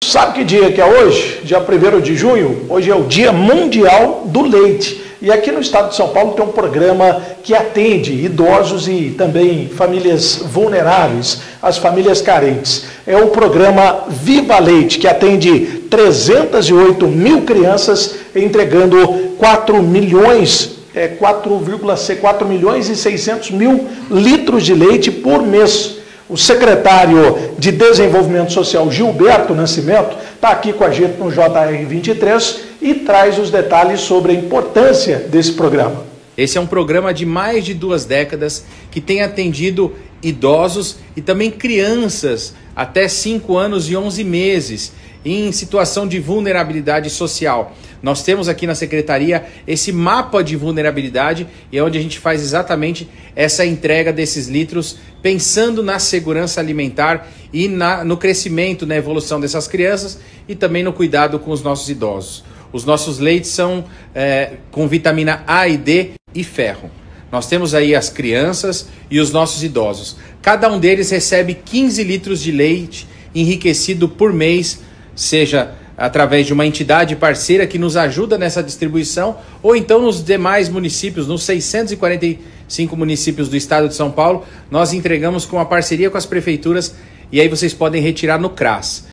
Sabe que dia que é hoje? Dia 1º de junho? Hoje é o Dia Mundial do Leite. E aqui no estado de São Paulo tem um programa que atende idosos e também famílias vulneráveis, as famílias carentes. É o programa Viva Leite, que atende 308 mil crianças, entregando 4 milhões e 600 mil litros de leite por mês. O secretário de Desenvolvimento Social, Gilberto Nascimento, está aqui com a gente no JR23 e traz os detalhes sobre a importância desse programa. Esse é um programa de mais de 2 décadas que tem atendido idosos e também crianças até 5 anos e 11 meses em situação de vulnerabilidade social. Nós temos aqui na Secretaria esse mapa de vulnerabilidade e é onde a gente faz exatamente essa entrega desses litros, pensando na segurança alimentar e no crescimento, na evolução dessas crianças e também no cuidado com os nossos idosos. Os nossos leites são com vitamina A e D e ferro. Nós temos aí as crianças e os nossos idosos. Cada um deles recebe 15 litros de leite enriquecido por mês, seja através de uma entidade parceira que nos ajuda nessa distribuição, ou então nos demais municípios, nos 645 municípios do estado de São Paulo, nós entregamos com a parceria com as prefeituras e aí vocês podem retirar no CRAS.